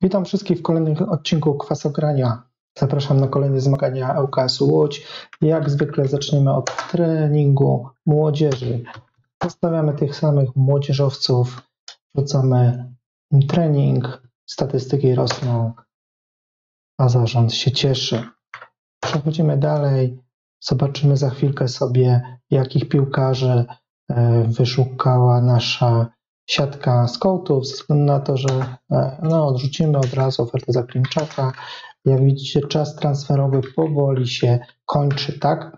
Witam wszystkich w kolejnym odcinku Kwasogrania. Zapraszam na kolejne zmagania ŁKS-u Łódź. Jak zwykle zaczniemy od treningu młodzieży. Zostawiamy tych samych młodzieżowców, wrzucamy im trening, statystyki rosną, a zarząd się cieszy. Przechodzimy dalej. Zobaczymy za chwilkę sobie, jakich piłkarzy wyszukała nasza siatka scoutów, ze względu na to, że odrzucimy od razu ofertę za Klimczaka. Jak widzicie, czas transferowy powoli się kończy, tak?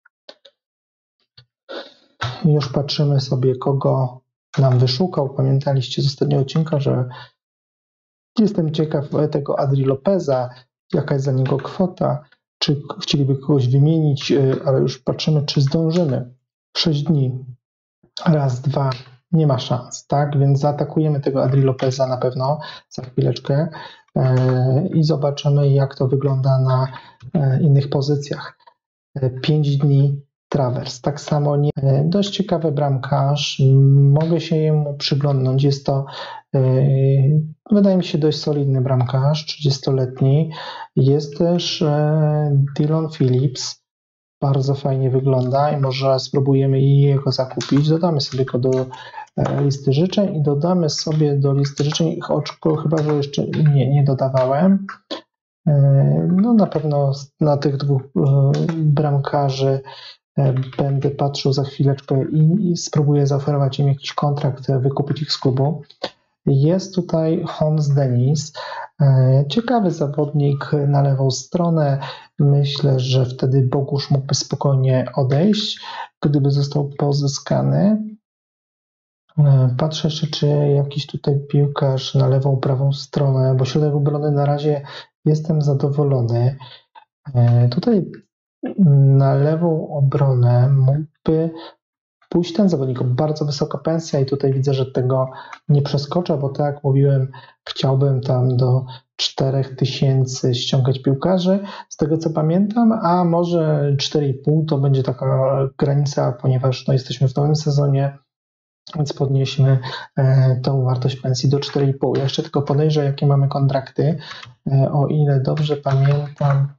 Już patrzymy sobie, kogo nam wyszukał. Pamiętaliście z ostatniego odcinka, że jestem ciekaw tego Adri Lopeza, jaka jest za niego kwota, czy chcieliby kogoś wymienić, ale już patrzymy, czy zdążymy. 6 dni, raz, dwa, nie ma szans, tak? Więc zaatakujemy tego Adri Lopeza na pewno za chwileczkę i zobaczymy, jak to wygląda na innych pozycjach. 5 dni Travers, tak samo dość ciekawy bramkarz, mogę się jemu przyglądnąć, jest to wydaje mi się dość solidny bramkarz, 30-letni, jest też Dillon Phillips, bardzo fajnie wygląda i może spróbujemy jego zakupić, dodamy sobie go do listy życzeń i dodamy sobie do listy życzeń oczko, chyba że jeszcze nie dodawałem. No na pewno na tych dwóch bramkarzy będę patrzył za chwileczkę i spróbuję zaoferować im jakiś kontrakt, wykupić ich z klubu. Jest tutaj Hans Dennis, ciekawy zawodnik na lewą stronę. Myślę, że wtedy Bogusz mógłby spokojnie odejść, gdyby został pozyskany. Patrzę jeszcze, czy jakiś tutaj piłkarz na lewą, prawą stronę, bo środek obrony na razie jestem zadowolony. Tutaj na lewą obronę mógłby pójść ten zawodnik, bardzo wysoka pensja i tutaj widzę, że tego nie przeskoczę, bo tak jak mówiłem, chciałbym tam do 4000 ściągać piłkarzy, z tego co pamiętam, a może 4,5 to będzie taka granica, ponieważ jesteśmy w nowym sezonie, więc podnieśmy tą wartość pensji do 4,5. Ja jeszcze tylko podejrzę, jakie mamy kontrakty. O ile dobrze pamiętam,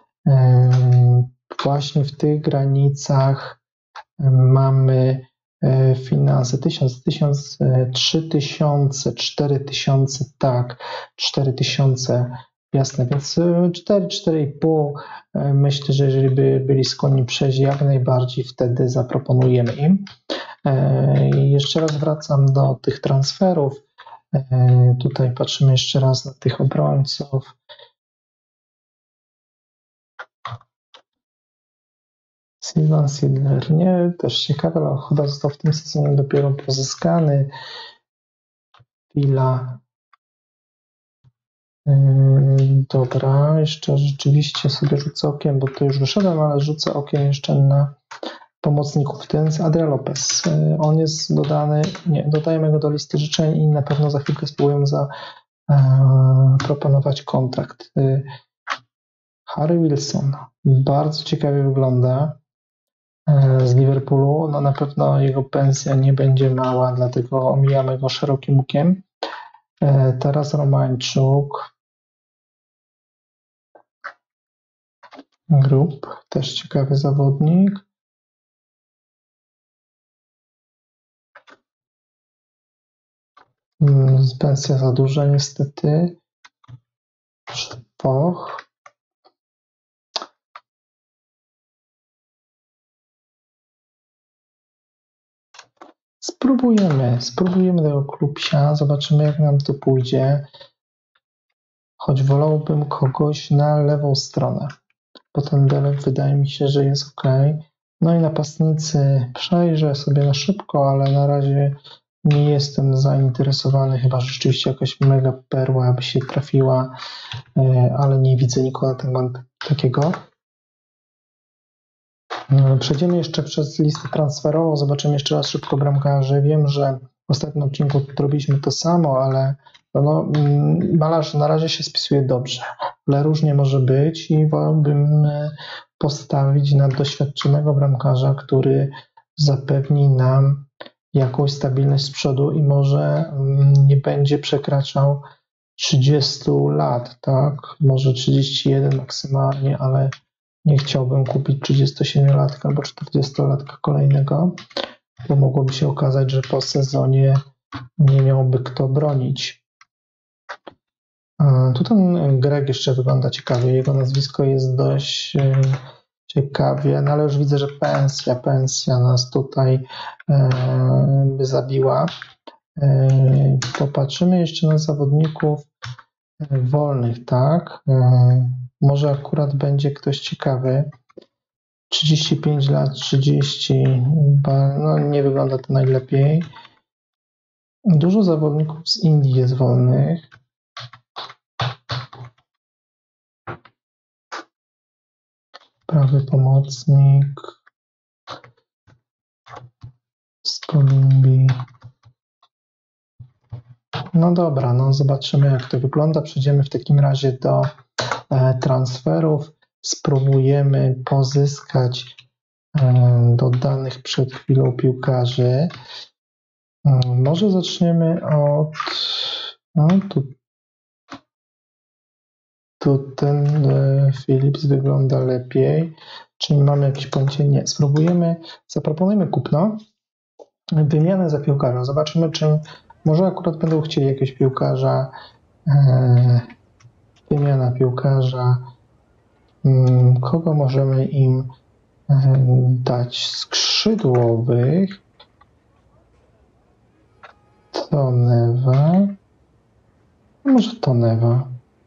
właśnie w tych granicach mamy finanse 1000, 3000, 4000, tak, 4000, jasne, więc 4,5. Myślę, że jeżeli by byli skłonni przejść, jak najbardziej wtedy zaproponujemy im. Jeszcze raz wracam do tych transferów. Tutaj patrzymy jeszcze raz na tych obrońców. Sylvan Sidler, nie, też ciekawe, ale chyba został w tym sezonie dopiero pozyskany. Pila. Dobra, jeszcze rzeczywiście sobie rzucę okiem, bo to już wyszedłem, ale rzucę okiem jeszcze na pomocników. Ten jest Adrian Lopez. On jest dodany, nie, dodajemy go do listy życzeń i na pewno za chwilkę spróbujemy zaproponować kontrakt. Harry Wilson, bardzo ciekawie wygląda z Liverpoolu. No na pewno jego pensja nie będzie mała, dlatego omijamy go szerokim łukiem. Teraz Romańczuk. Grup, też ciekawy zawodnik. Pensja za duża niestety. Poch. Spróbujemy tego klubsia, zobaczymy jak nam to pójdzie. Choć wolałbym kogoś na lewą stronę, bo ten Delek wydaje mi się, że jest ok. No i napastnicy przejrzę sobie na szybko, ale na razie nie jestem zainteresowany, chyba że rzeczywiście jakaś mega perła by się trafiła, ale nie widzę nikogo na ten moment takiego. Przejdziemy jeszcze przez listę transferową, zobaczymy jeszcze raz szybko bramkarzy. Wiem, że w ostatnim odcinku robiliśmy to samo, ale malarz na razie się spisuje dobrze, ale różnie może być i wolałbym postawić na doświadczonego bramkarza, który zapewni nam jakąś stabilność z przodu i może nie będzie przekraczał 30 lat, tak? Może 31 maksymalnie, ale nie chciałbym kupić 37-latka albo 40-latka kolejnego, bo mogłoby się okazać, że po sezonie nie miałby kto bronić. Tu ten Greg jeszcze wygląda ciekawie. Jego nazwisko jest dość ciekawie, no ale już widzę, że pensja nas tutaj by zabiła. Popatrzymy jeszcze na zawodników wolnych, tak? Może akurat będzie ktoś ciekawy. 35 lat, 30, no nie wygląda to najlepiej. Dużo zawodników z Indii jest wolnych. Prawy pomocnik z Kolumbii. No dobra, no zobaczymy jak to wygląda. Przejdziemy w takim razie do transferów. Spróbujemy pozyskać dodanych przed chwilą piłkarzy. Może zaczniemy od... No, tu ten Philips wygląda lepiej. Czy mamy jakieś pojęcie? Nie. Zaproponujmy kupno. Wymianę za piłkarza. Zobaczymy, czy może akurat będą chcieli jakiegoś piłkarza. Wymiana piłkarza. Kogo możemy im dać? Skrzydłowych. Tonewa. Może Tonewa.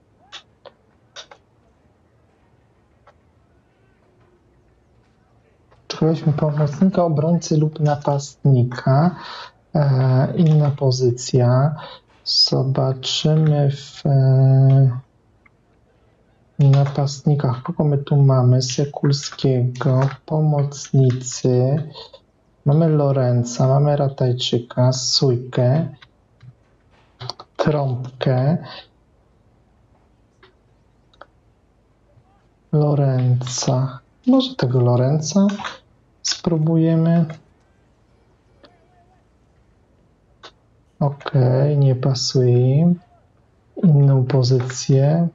Szukaliśmy pomocnika, obrońcy lub napastnika. Inna pozycja. Zobaczymy w napastnikach. Kogo my tu mamy? Sekulskiego, pomocnicy. Mamy Lorenza, mamy Ratajczyka, Sójkę, Trąbkę. Lorenza. Może tego Lorenza spróbujemy. Ok, nie pasuje im. Inną pozycję.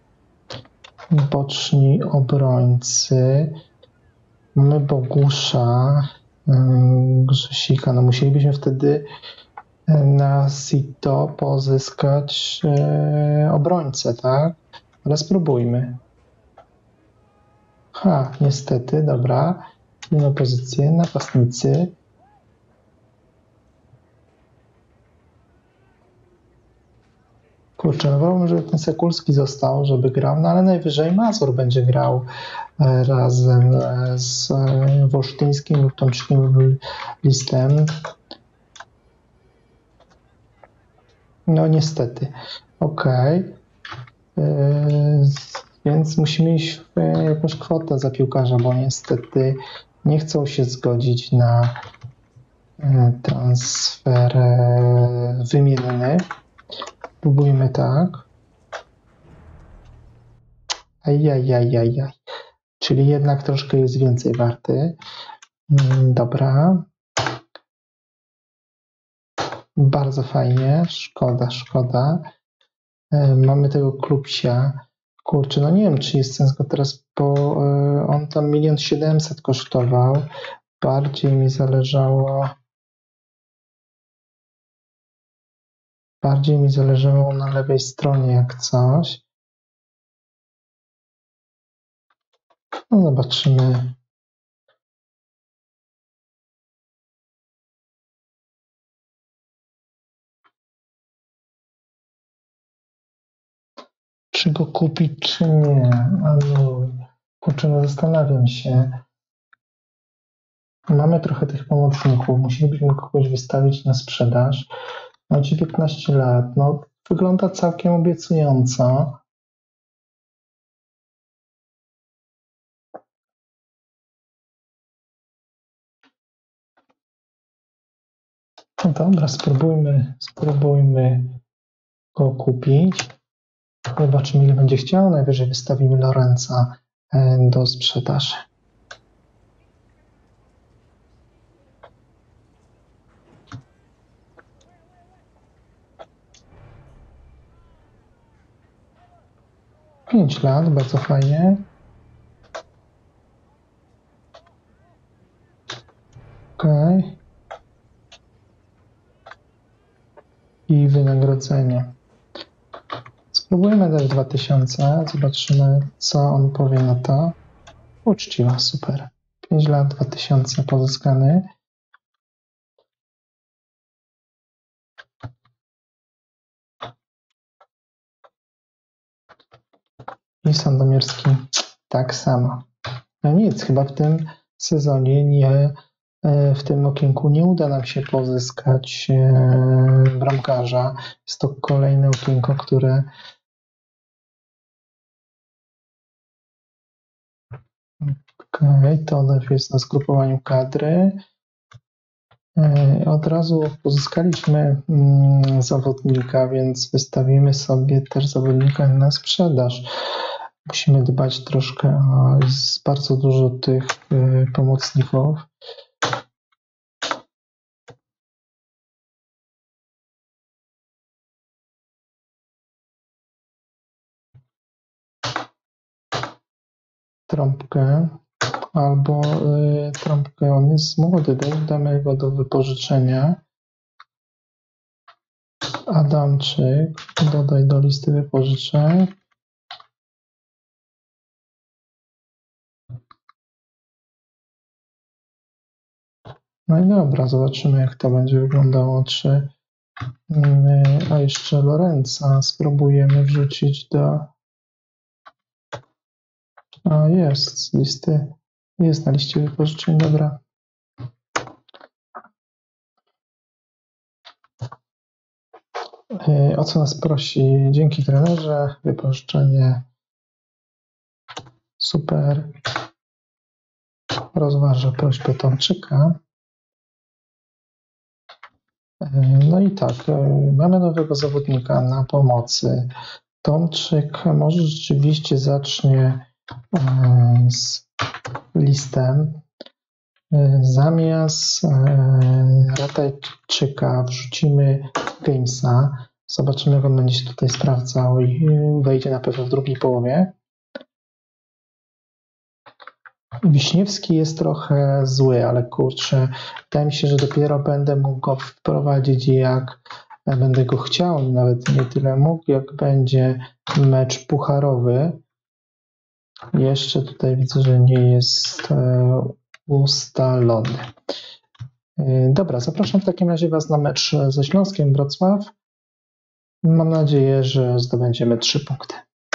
Boczni obrońcy. Mamy Bogusza, Grzesika. No musielibyśmy wtedy na Sito pozyskać obrońcę, tak? Ale spróbujmy. Niestety, dobra. Inną pozycję, napastnicy. Kurczę, no wolałbym, żeby ten Sekulski został, żeby grał, no ale najwyżej Mazur będzie grał razem z Wolsztyńskim lub Tomczykiem Listem. No niestety. Okej. Więc musimy iść w jakąś kwotę za piłkarza, bo niestety nie chcą się zgodzić na transfer wymienny. Próbujmy tak. Ajajajajaj. Czyli jednak troszkę jest więcej warty. Dobra. Bardzo fajnie. Szkoda. Mamy tego Klubsia. Kurczę, no nie wiem, czy jest sens go teraz, bo on tam 1 700 000 kosztował. Bardziej mi zależało na lewej stronie jak coś. No zobaczymy. Czy go kupić, czy nie? Kurczę, no zastanawiam się. Mamy trochę tych pomocników. Musielibyśmy kogoś wystawić na sprzedaż. Ma 19 lat. No, wygląda całkiem obiecująco. No dobra, spróbujmy go kupić. Zobaczymy, ile będzie chciał. Najwyżej wystawimy Lorenza do sprzedaży. 5 lat, bardzo fajnie. Okej. I wynagrodzenie. Spróbujmy dać 2000, zobaczymy, co on powie na to. Uczciwa, super. 5 lat, 2000 pozyskany. I Sandomierski tak samo. No nic, chyba w tym sezonie w tym okienku nie uda nam się pozyskać bramkarza. Jest to kolejne okienko, które to jest na zgrupowaniu kadry. Od razu pozyskaliśmy zawodnika, więc wystawimy sobie też zawodnika na sprzedaż. Musimy dbać troszkę, jest bardzo dużo tych pomocników. Trąbkę albo Trąbkę, on jest młody, damy go do wypożyczenia. Adamczyk, dodaj do listy wypożyczeń. No i dobra, zobaczymy, jak to będzie wyglądało. A jeszcze Lorenza spróbujemy wrzucić do... A jest z listy, jest na liście wypożyczeń, dobra. O co nas prosi? Dzięki trenerze, wypożyczenie. Super. Rozważę prośbę Tomczyka. No i tak, mamy nowego zawodnika na pomocy. Tomczyk może rzeczywiście zacznie z listem. Zamiast Ratajczyka wrzucimy Gamesa. Zobaczymy, jak on będzie się tutaj sprawdzał i wejdzie na pewno w drugiej połowie. Wiśniewski jest trochę zły, ale kurczę, wydaje mi się, że dopiero będę mógł go wprowadzić, jak będę go chciał, nawet nie tyle mógł, jak będzie mecz pucharowy. Jeszcze tutaj widzę, że nie jest ustalony. Dobra, zapraszam w takim razie Was na mecz ze Śląskiem Wrocław. Mam nadzieję, że zdobędziemy 3 punkty.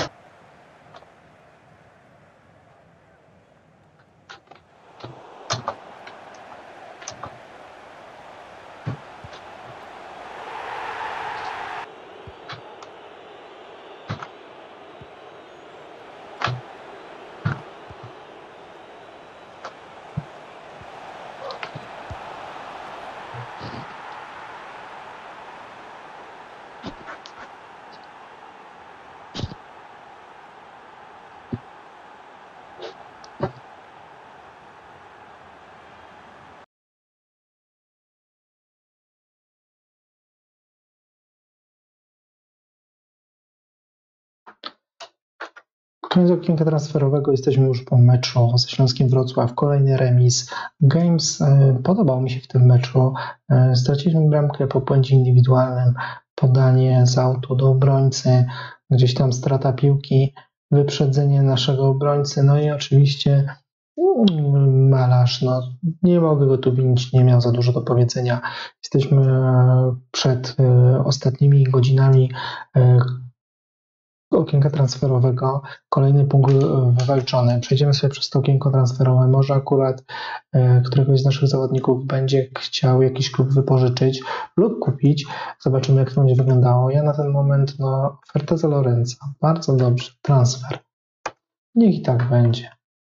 Koniec okienka transferowego, jesteśmy już po meczu ze Śląskiem Wrocław, kolejny remis. Games podobał mi się w tym meczu. Straciliśmy bramkę po błędzie indywidualnym, podanie z autu do obrońcy, gdzieś tam strata piłki, wyprzedzenie naszego obrońcy, no i oczywiście Malarz, no nie mogę go tu winić, nie miał za dużo do powiedzenia. Jesteśmy przed ostatnimi godzinami okienka transferowego, kolejny punkt wywalczony. Przejdziemy sobie przez to okienko transferowe. Może akurat któregoś z naszych zawodników będzie chciał jakiś klub wypożyczyć lub kupić. Zobaczymy, jak to będzie wyglądało. Ja na ten moment, oferta za Lorenza. Bardzo dobrze. Transfer. Niech i tak będzie.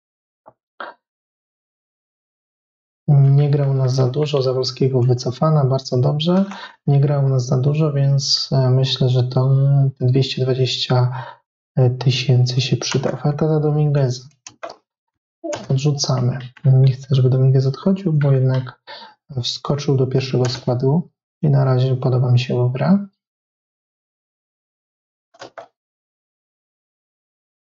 Nie grał u nas za dużo, Zawolskiego wycofana, bardzo dobrze. Nie grał u nas za dużo, więc myślę, że to 220 tysięcy się przyda. Oferta za Domingueza. Odrzucamy. Nie chcę, żeby Dominguez odchodził, bo jednak wskoczył do pierwszego składu i na razie podoba mi się gra.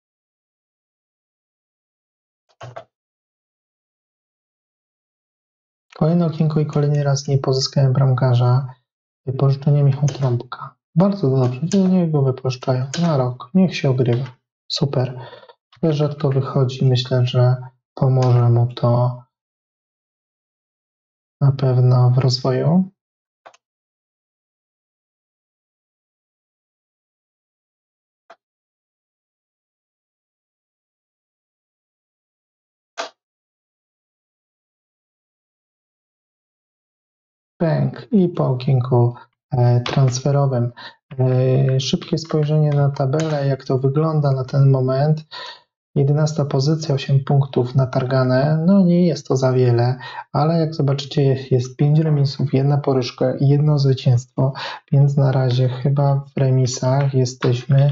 Kolejne okienko i kolejny raz nie pozyskałem bramkarza. Wypożyczenie Michał Trąbka. Bardzo dobrze, niech go wypożyczają na rok, niech się ogrywa. Super. Też rzadko wychodzi, myślę, że pomoże mu to na pewno w rozwoju. Pęk i po okienku transferowym. Szybkie spojrzenie na tabelę, jak to wygląda na ten moment. 11 pozycja, 8 punktów natargane. No nie jest to za wiele, ale jak zobaczycie jest 5 remisów, 1 porażka i 1 zwycięstwo, więc na razie chyba w remisach jesteśmy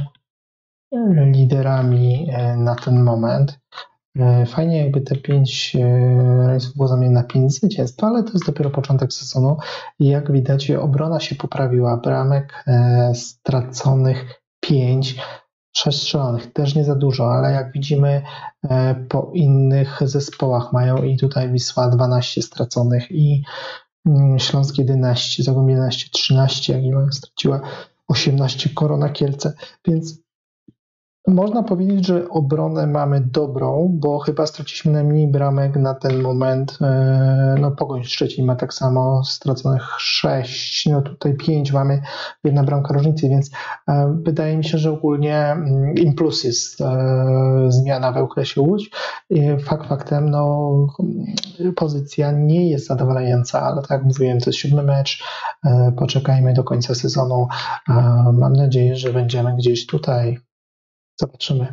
liderami na ten moment. Fajnie jakby te 5 remisów było zamienione na 5 zwycięstw, ale to jest dopiero początek sezonu i jak widać obrona się poprawiła. Bramek straconych 5, 6 strzelonych, też nie za dużo, ale jak widzimy po innych zespołach mają i tutaj Wisła 12 straconych i Śląsk 11, Zagłębie 11, 13, Jagiellonia straciła 18, Korona Kielce, więc można powiedzieć, że obronę mamy dobrą, bo chyba straciliśmy najmniej bramek na ten moment. No Pogoń Szczecin ma tak samo straconych 6, no tutaj 5 mamy, 1 bramka różnicy, więc wydaje mi się, że ogólnie im plus jest zmiana w ŁKS Łódź. Fakt faktem, no pozycja nie jest zadowalająca, ale tak jak mówiłem, to jest 7 mecz, poczekajmy do końca sezonu. Mam nadzieję, że będziemy gdzieś tutaj. Zobaczymy.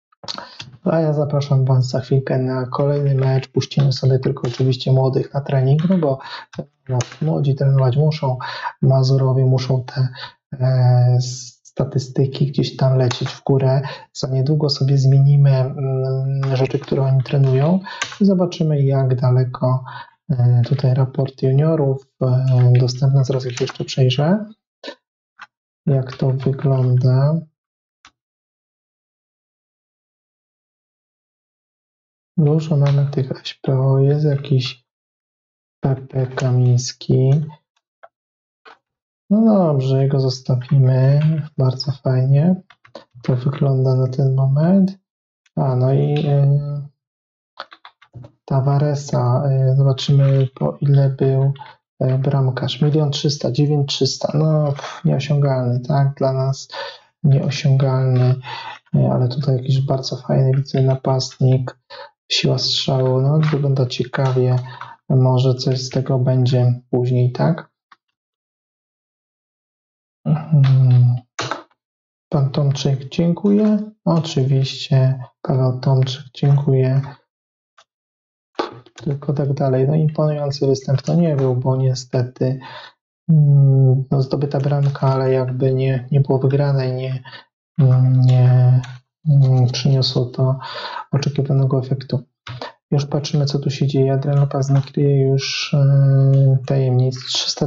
A ja zapraszam Was za chwilkę na kolejny mecz. Puścimy sobie tylko oczywiście młodych na trening, no bo młodzi trenować muszą, Mazurowie muszą te statystyki gdzieś tam lecieć w górę. Za niedługo sobie zmienimy rzeczy, które oni trenują i zobaczymy, jak daleko tutaj raport juniorów dostępny, zaraz ich jeszcze przejrzę, jak to wygląda. Dużo mamy tych SPO, jest jakiś PP Kamiński. No dobrze, jego zostawimy, bardzo fajnie to wygląda na ten moment. No i Tavaresa, zobaczymy po ile był bramkarz, 1 300 000, 9300, no nieosiągalny, tak, dla nas nieosiągalny, ale tutaj jakiś bardzo fajny, widzę, napastnik, siła strzału, no wygląda ciekawie, może coś z tego będzie później, tak? Pan Tomczyk, dziękuję. Oczywiście, Paweł Tomczyk, dziękuję. Tylko tak dalej. No imponujący występ to nie był, bo niestety zdobyta bramka, ale jakby nie było wygranej, nie przyniosło to oczekiwanego efektu. Już patrzymy, co tu się dzieje. Adrian Lopez nie kryje już tajemnic. 300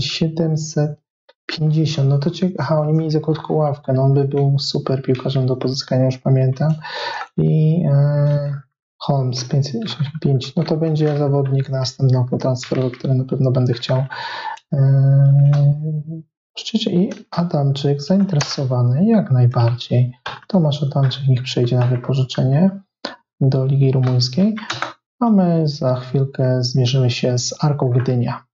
750. No to oni mieli za krótką ławkę. No on by był super piłkarzem do pozyskania, już pamiętam. I Holmes 565. No to będzie zawodnik na następną transferową, który na pewno będę chciał. I Adamczyk zainteresowany jak najbardziej. Tomasz Adamczyk niech przejdzie na wypożyczenie do Ligi Rumuńskiej, a my za chwilkę zmierzymy się z Arką Gdynia.